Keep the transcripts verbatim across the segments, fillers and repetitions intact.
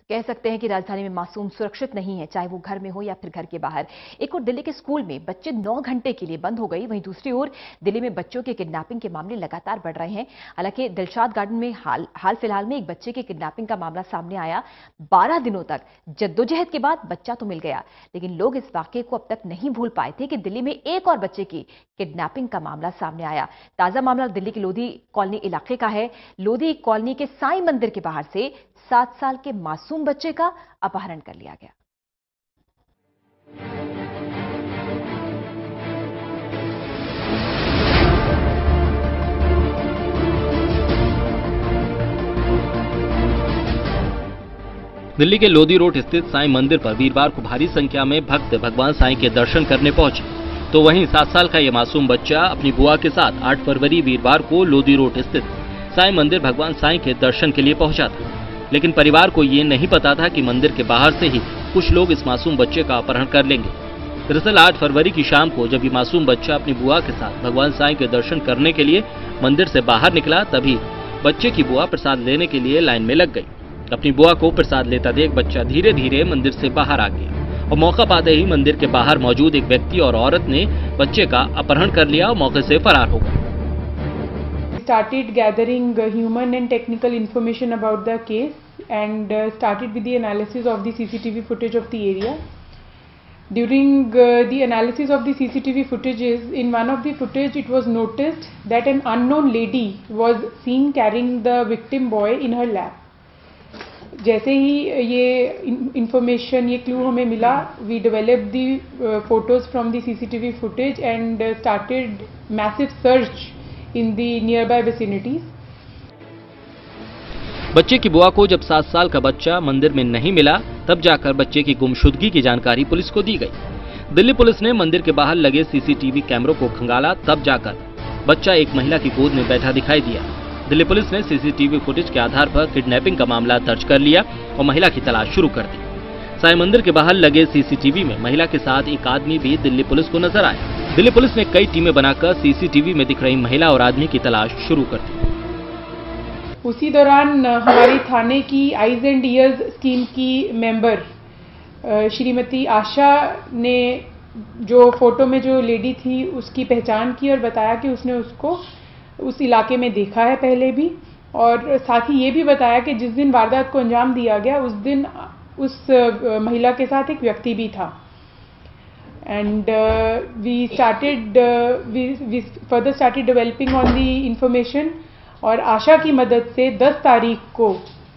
कह सकते हैं कि राजधानी में मासूम सुरक्षित नहीं है, चाहे वो घर में हो या फिर घर के बाहर। एक और दिल्ली के स्कूल में बच्चे नौ घंटे के लिए बंद हो गई, वहीं दूसरी ओर दिल्ली में बच्चों के किडनैपिंग के मामले लगातार बढ़ रहे हैं। हालांकि दिलशाद गार्डन में हाल हाल फिलहाल में एक बच्चे के किडनैपिंग का मामला सामने आया। बारह दिनों तक जद्दोजहद के बाद बच्चा तो मिल गया, लेकिन लोग इस वाकये को अब तक नहीं भूल पाए थे कि दिल्ली में एक और बच्चे की किडनैपिंग का मामला सामने आया। ताजा मामला दिल्ली के लोधी कॉलोनी इलाके का है। लोधी कॉलोनी के साईं मंदिर के बाहर से सात साल के मासूम बच्चे का अपहरण कर लिया गया। दिल्ली के लोधी रोड स्थित साईं मंदिर पर वीरवार को भारी संख्या में भक्त भगवान साईं के दर्शन करने पहुंचे, तो वहीं सात साल का यह मासूम बच्चा अपनी बुआ के साथ आठ फरवरी वीरवार को लोधी रोड स्थित साईं मंदिर भगवान साईं के दर्शन के लिए पहुंचा था। लेकिन परिवार को ये नहीं पता था कि मंदिर के बाहर से ही कुछ लोग इस मासूम बच्चे का अपहरण कर लेंगे। दरअसल आठ फरवरी की शाम को जब ये मासूम बच्चा अपनी बुआ के साथ भगवान साईं के दर्शन करने के लिए मंदिर से बाहर निकला, तभी बच्चे की बुआ प्रसाद लेने के लिए लाइन में लग गई। अपनी बुआ को प्रसाद लेता देख बच्चा धीरे धीरे मंदिर से बाहर आ गया और मौका पाते ही मंदिर के बाहर मौजूद एक व्यक्ति और औरत ने बच्चे का अपहरण कर लिया और मौके से फरार हो गए। Started gathering uh, human and technical information about the case and uh, started with the analysis of the C C T V footage of the area. During uh, the analysis of the C C T V footages, in one of the footage it was noticed that an unknown lady was seen carrying the victim boy in her lap. जैसे ही ये information, ये clue हमें मिला, we developed the uh, photos from the C C T V footage and uh, started massive search in the nearby vicinities. बच्चे की बुआ को जब सात साल का बच्चा मंदिर में नहीं मिला, तब जाकर बच्चे की गुमशुदगी की जानकारी पुलिस को दी गई। दिल्ली पुलिस ने मंदिर के बाहर लगे सीसीटीवी कैमरों को खंगाला, तब जाकर बच्चा एक महिला की गोद में बैठा दिखाई दिया। दिल्ली पुलिस ने सीसीटीवी फुटेज के आधार पर किडनैपिंग का मामला दर्ज कर लिया और महिला की तलाश शुरू कर दी। साईं मंदिर के बाहर लगे सीसीटीवी में महिला के साथ एक आदमी भी दिल्ली पुलिस को नजर आया। दिल्ली पुलिस ने कई टीमें बनाकर सीसीटीवी में दिख रही महिला और आदमी की तलाश शुरू कर दी। उसी दौरान हमारी थाने की आईज एंड ईयर्स स्कीम की मेंबर श्रीमती आशा ने जो फोटो में जो लेडी थी उसकी पहचान की और बताया कि उसने उसको उस इलाके में देखा है पहले भी, और साथ ही ये भी बताया कि जिस दिन वारदात को अंजाम दिया गया उस दिन उस महिला के साथ एक व्यक्ति भी था। And uh, we started, uh, we, we further started developing on the information और आशा की मदद से दस तारीख को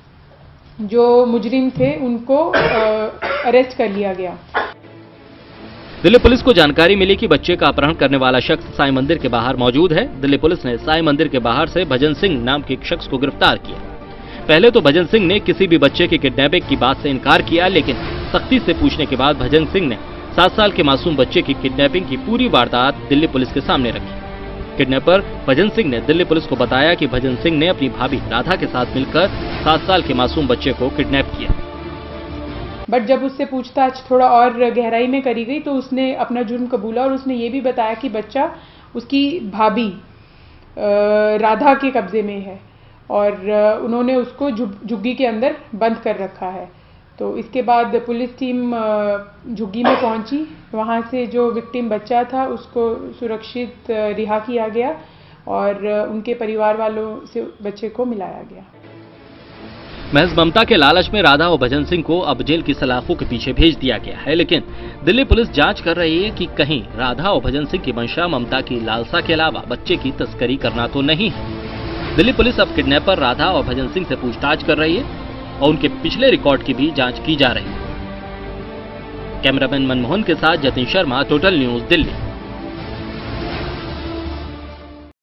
जो मुजरिम थे उनको अरेस्ट कर लिया गया। दिल्ली पुलिस को जानकारी मिली कि बच्चे का अपहरण करने वाला शख्स साईं मंदिर के बाहर मौजूद है। दिल्ली पुलिस ने साईं मंदिर के बाहर से भजन सिंह नाम के एक शख्स को गिरफ्तार किया। पहले तो भजन सिंह ने किसी भी बच्चे की किडनैपिंग की बात से इनकार किया, लेकिन सख्ती से पूछने के बाद भजन सिंह ने सात साल के मासूम बच्चे की किडनैपिंग की पूरी वारदात दिल्ली पुलिस के सामने रखी। किडनैपर भजन सिंह ने दिल्ली पुलिस को बताया कि भजन सिंह ने अपनी भाभी राधा के साथ मिलकर सात साल के मासूम बच्चे को किडनैप किया। बट जब उससे पूछताछ थोड़ा और गहराई में करी गई तो उसने अपना जुर्म कबूला और उसने ये भी बताया कि बच्चा उसकी भाभी राधा के कब्जे में है और उन्होंने उसको झुग्गी के अंदर बंद कर रखा है। तो इसके बाद पुलिस टीम झुग्गी में पहुंची, वहां से जो विक्टिम बच्चा था उसको सुरक्षित रिहा किया गया और उनके परिवार वालों से बच्चे को मिलाया गया। महज ममता के लालच में राधा और भजन सिंह को अब जेल की सलाखों के पीछे भेज दिया गया है, लेकिन दिल्ली पुलिस जांच कर रही है कि कहीं राधा और भजन सिंह की मंशा ममता की लालसा के अलावा बच्चे की तस्करी करना तो नहीं है। दिल्ली पुलिस अब किडनैपर राधा और भजन सिंह से पूछताछ कर रही है और उनके पिछले रिकॉर्ड की भी जांच की जा रही है। कैमरामैन मनमोहन के साथ जतिन शर्मा, टोटल न्यूज, दिल्ली।